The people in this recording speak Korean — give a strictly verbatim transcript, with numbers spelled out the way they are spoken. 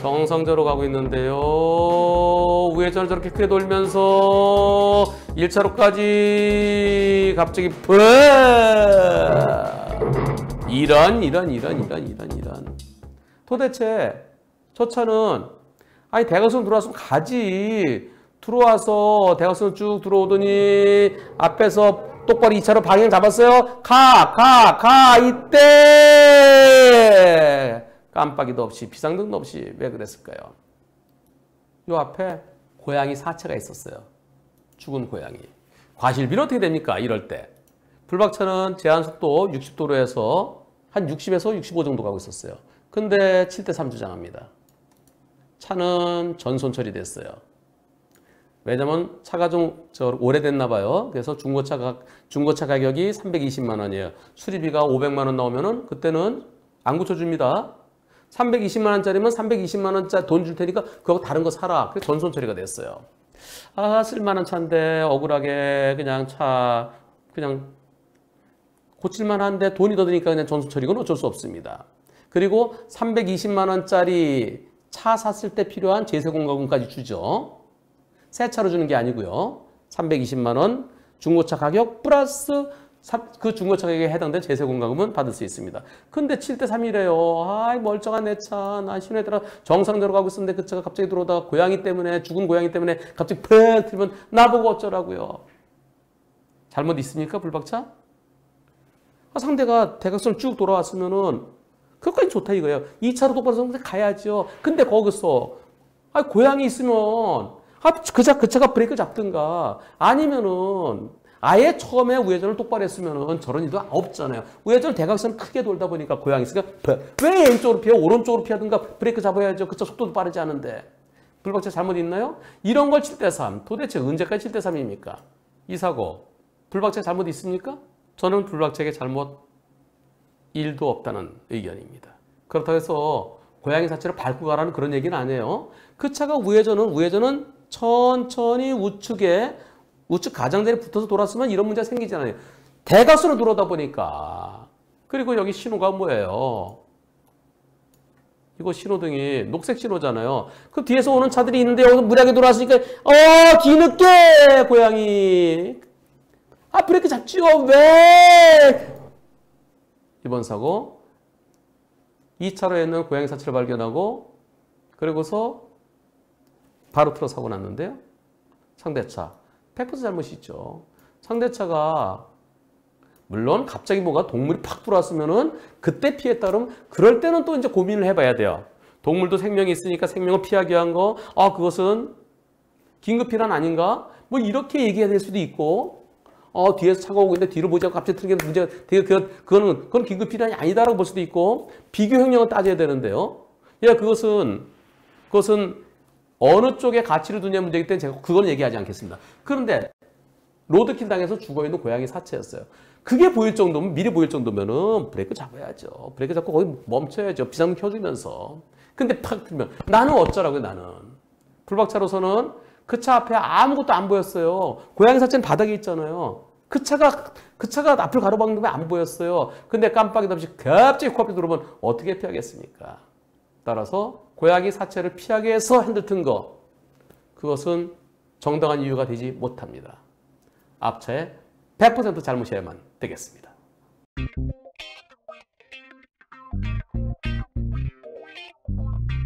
정상적으로 가고 있는데요. 우회전을 저렇게 크게 돌면서 일 차로까지 갑자기 푸 이런 이런 이런 이런 이런 이런 도대체 저 차는 아니 대각선 들어왔으면 가지. 들어와서 대각선 쭉 들어오더니 앞에서 똑바로 이 차로 방향 잡았어요. 가, 가, 가 이때 깜빡이도 없이 비상등도 없이 왜 그랬을까요? 요 앞에 고양이 사체가 있었어요. 죽은 고양이. 과실비는 어떻게 됩니까? 이럴 때. 불박차는 제한속도 육십 도로에서 한 육십에서 육십오 정도 가고 있었어요. 근데 칠 대 삼 주장합니다. 차는 전손 처리됐어요. 왜냐면 차가 좀 저 오래됐나 봐요. 그래서 중고차 가, 중고차 가격이 삼백이십만 원이에요. 수리비가 오백만 원 나오면은 그때는 안 고쳐줍니다. 삼백이십만 원짜리면 삼백이십만 원짜리 돈 줄 테니까 그거 다른 거 사라. 그래서 전손 처리가 됐어요. 아, 쓸만한 차인데 억울하게 그냥 차 그냥 고칠만 한데 돈이 더 드니까 그냥 전손 처리는 어쩔 수 없습니다. 그리고 삼백이십만 원짜리 차 샀을 때 필요한 제세공과금까지 주죠. 새 차로 주는 게 아니고요. 삼백이십만 원 중고차 가격 플러스 그 중고차 가격에 해당된 제세공과금은 받을 수 있습니다. 근데 칠 대 삼이래요. 아이 멀쩡한 내 차. 나 시내에 따라 정상적으로 가고 있었는데 그 차가 갑자기 들어오다가 고양이 때문에 죽은 고양이 때문에 갑자기 팍 틀면 나보고 어쩌라고요. 잘못 있습니까? 불박차? 아, 상대가 대각선 쭉 돌아왔으면은 그것까지 좋다 이거예요. 이 차로 똑바로 서서 가야죠. 근데 거기서 아 고양이 있으면 아, 그, 차, 그 차가 브레이크 잡든가 아니면은 아예 처음에 우회전을 똑바로 했으면은 저런 일도 없잖아요. 우회전을 대각선 크게 돌다 보니까 고양이 있으니까 왜 왼쪽으로 피해 오른쪽으로 피하든가 브레이크 잡아야죠. 그 차 속도도 빠르지 않은데. 불박차 잘못 있나요? 이런 걸 칠 대 삼. 도대체 언제까지 칠 대 삼입니까? 이 사고. 불박차 잘못 있습니까? 저는 불박차에게 잘못 일도 없다는 의견입니다. 그렇다고 해서 고양이 사체를 밟고 가라는 그런 얘기는 아니에요. 그 차가 우회전은 우회전은 천천히 우측에 우측 가장자리에 붙어서 돌았으면 이런 문제가 생기지 않아요. 대각선으로 들어오다 보니까. 그리고 여기 신호가 뭐예요? 이거 신호등이 녹색 신호잖아요. 그 뒤에서 오는 차들이 있는데 여기서 무리하게 돌아왔으니까 어 뒤늦게 고양이 아 브레이크 잡지요. 왜? 이번 사고 이 차로에 있는 고양이 사체를 발견하고 그리고서 바로 틀어 사고 났는데요. 상대차 백 퍼센트 잘못이 있죠. 상대차가 물론 갑자기 뭐가 동물이 팍 들어왔으면은 그때 피했다 그러면 그럴 때는 또 이제 고민을 해봐야 돼요. 동물도 생명이 있으니까 생명을 피하기 위한 거, 아 그것은 긴급피난 아닌가? 뭐 이렇게 얘기해야 될 수도 있고, 어 뒤에서 차가 오고 있는데 뒤로 보자고 갑자기 틀게 문제가 되게 그 그거는 그건 긴급피난이 아니다라고 볼 수도 있고 비교 형량을 따져야 되는데요. 예, 그것은 그것은 어느 쪽에 가치를 두냐 문제이기 때문에 제가 그건 얘기하지 않겠습니다. 그런데 로드킬 당해서 죽어있는 고양이 사체였어요. 그게 보일 정도면 미리 보일 정도면은 브레이크 잡아야죠. 브레이크 잡고 거기 멈춰야죠. 비상등 켜주면서. 근데 팍 틀면 나는 어쩌라고요 나는. 불박차로서는 그 차 앞에 아무것도 안 보였어요. 고양이 사체는 바닥에 있잖아요. 그 차가 그 차가 앞을 가로막는 게 안 보였어요. 근데 깜빡이도 없이 갑자기 코앞에 들어오면 어떻게 피하겠습니까? 따라서 고양이 사체를 피하기 위해서 핸들 튼 거, 그것은 정당한 이유가 되지 못합니다. 앞차에 백 퍼센트 잘못이어야만 되겠습니다.